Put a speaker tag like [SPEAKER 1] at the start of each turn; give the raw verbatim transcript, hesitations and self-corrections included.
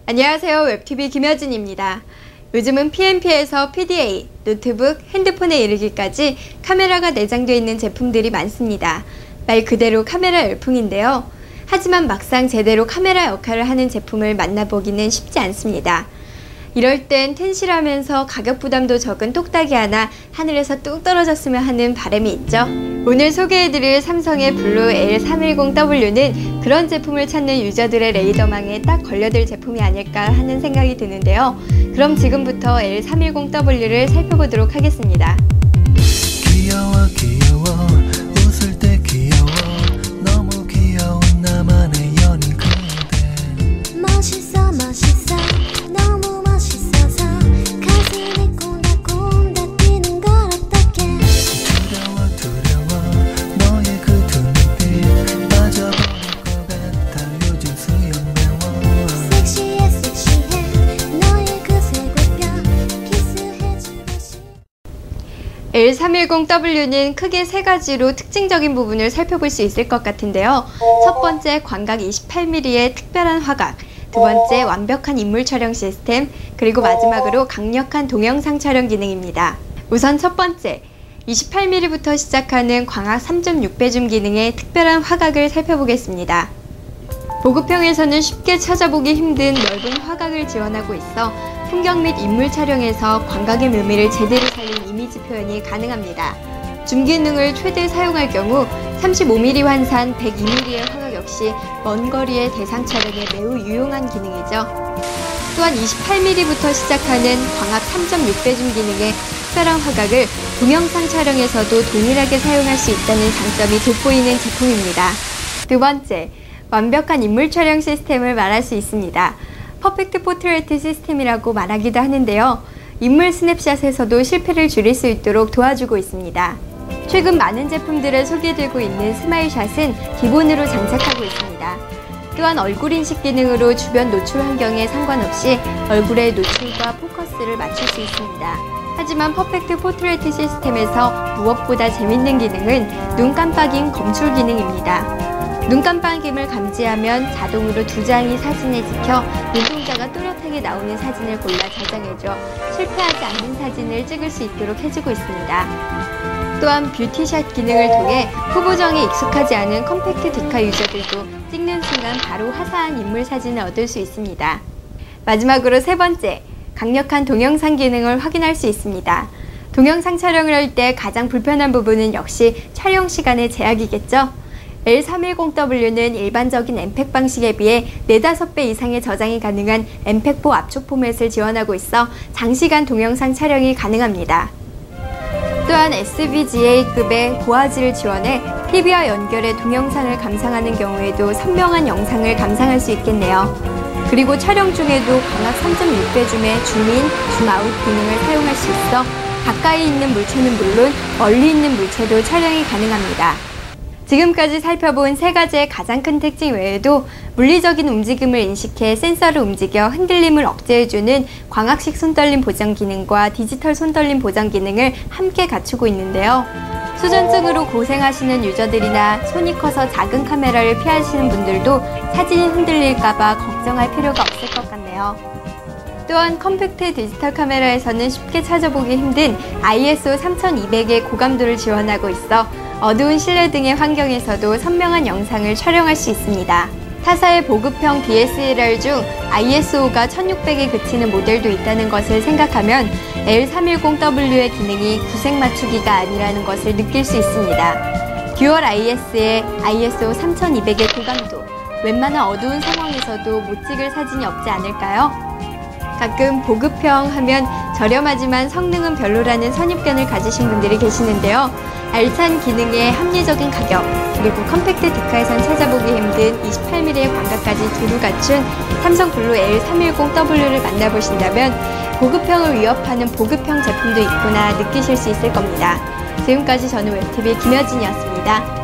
[SPEAKER 1] 안녕하세요. 웹티비 김여진입니다. 요즘은 피엔피에서 피디에이, 노트북, 핸드폰에 이르기까지 카메라가 내장되어 있는 제품들이 많습니다. 말 그대로 카메라 열풍인데요. 하지만 막상 제대로 카메라 역할을 하는 제품을 만나보기는 쉽지 않습니다. 이럴 땐 텐실하면서 가격 부담도 적은 똑딱이 하나 하늘에서 뚝 떨어졌으면 하는 바람이 있죠. 오늘 소개해드릴 삼성의 블루 엘 삼백십 더블유는 그런 제품을 찾는 유저들의 레이더망에 딱 걸려들 제품이 아닐까 하는 생각이 드는데요. 그럼 지금부터 엘 삼백십 더블유를 살펴보도록 하겠습니다.
[SPEAKER 2] 귀여워 귀여워 웃을 때 귀여워 너무 귀여운 나만의 연인 그대
[SPEAKER 3] 멋있어 멋있어 너무 멋있어서 가슴이 콩닥콩닥 뛰는 걸 어떡해
[SPEAKER 2] 두려워 두려워 너의 그 두 눈빛 빠져버릴 것 같아 요즘 수영 배워
[SPEAKER 3] 섹시해 섹시해 너의 그 쇠골뼈 키스해주고 싶어.
[SPEAKER 1] 엘 삼백십 더블유는 크게 세 가지로 특징적인 부분을 살펴볼 수 있을 것 같은데요. 첫 번째, 광각 이십팔 밀리미터의 특별한 화각. 두 번째, 완벽한 인물 촬영 시스템. 그리고 마지막으로 강력한 동영상 촬영 기능입니다. 우선 첫 번째, 이십팔 밀리미터부터 시작하는 광학 삼 점 육 배 줌 기능의 특별한 화각을 살펴보겠습니다. 보급형에서는 쉽게 찾아보기 힘든 넓은 화각을 지원하고 있어 풍경 및 인물 촬영에서 광각의 묘미를 제대로 살린 이미지 표현이 가능합니다. 줌 기능을 최대 사용할 경우 삼십오 밀리미터 환산 백이 밀리미터의 화각 역시 먼 거리의 대상 촬영에 매우 유용한 기능이죠. 또한 이십팔 밀리미터부터 시작하는 광학 삼 점 육 배 줌 기능의 특별한 화각을 동영상 촬영에서도 동일하게 사용할 수 있다는 장점이 돋보이는 제품입니다. 두 번째, 완벽한 인물 촬영 시스템을 말할 수 있습니다. 퍼펙트 포트레이트 시스템이라고 말하기도 하는데요. 인물 스냅샷에서도 실패를 줄일 수 있도록 도와주고 있습니다. 최근 많은 제품들에 소개되고 있는 스마일샷은 기본으로 장착하고 있습니다. 또한 얼굴 인식 기능으로 주변 노출 환경에 상관없이 얼굴의 노출과 포커스를 맞출 수 있습니다. 하지만 퍼펙트 포트레이트 시스템에서 무엇보다 재밌는 기능은 눈 깜빡임 검출 기능입니다. 눈 깜빡임을 감지하면 자동으로 두 장이 사진에 찍혀 눈동자가 또렷하게 나오는 사진을 골라 저장해줘 실패하지 않는 사진을 찍을 수 있도록 해주고 있습니다. 또한 뷰티샷 기능을 통해 후보정에 익숙하지 않은 컴팩트 디카 유저들도 찍는 순간 바로 화사한 인물 사진을 얻을 수 있습니다. 마지막으로 세 번째, 강력한 동영상 기능을 확인할 수 있습니다. 동영상 촬영을 할 때 가장 불편한 부분은 역시 촬영 시간의 제약이겠죠? 엘 삼백십 더블유는 일반적인 엠팩 방식에 비해 네다섯 배 이상의 저장이 가능한 엠팩 사 압축 포맷을 지원하고 있어 장시간 동영상 촬영이 가능합니다. 또한 에스브이지에이급의 고화질을 지원해 티비와 연결해 동영상을 감상하는 경우에도 선명한 영상을 감상할 수 있겠네요. 그리고 촬영 중에도 광학 삼 점 육 배 줌의 줌인, 줌아웃 기능을 사용할 수 있어 가까이 있는 물체는 물론 멀리 있는 물체도 촬영이 가능합니다. 지금까지 살펴본 세 가지의 가장 큰 특징 외에도 물리적인 움직임을 인식해 센서를 움직여 흔들림을 억제해주는 광학식 손떨림 보정 기능과 디지털 손떨림 보정 기능을 함께 갖추고 있는데요. 수전증으로 고생하시는 유저들이나 손이 커서 작은 카메라를 피하시는 분들도 사진이 흔들릴까봐 걱정할 필요가 없을 것 같네요. 또한 컴팩트 디지털 카메라에서는 쉽게 찾아보기 힘든 아이에스오 삼천이백의 고감도를 지원하고 있어 어두운 실내 등의 환경에서도 선명한 영상을 촬영할 수 있습니다. 타사의 보급형 디에스엘알 중 아이에스오가 천육백에 그치는 모델도 있다는 것을 생각하면 엘 삼백십 더블유의 기능이 구색 맞추기가 아니라는 것을 느낄 수 있습니다. 듀얼 아이에스의 아이에스오 삼천이백의 고감도, 웬만한 어두운 상황에서도 못 찍을 사진이 없지 않을까요? 가끔 보급형 하면 저렴하지만 성능은 별로라는 선입견을 가지신 분들이 계시는데요. 알찬 기능의 합리적인 가격, 그리고 컴팩트 디카에선 찾아보기 힘든 이십팔 밀리미터의 광각까지 두루 갖춘 삼성 블루 엘 삼백십 더블유를 만나보신다면 보급형을 위협하는 보급형 제품도 있구나 느끼실 수 있을 겁니다. 지금까지 저는 웹티비 김여진이었습니다.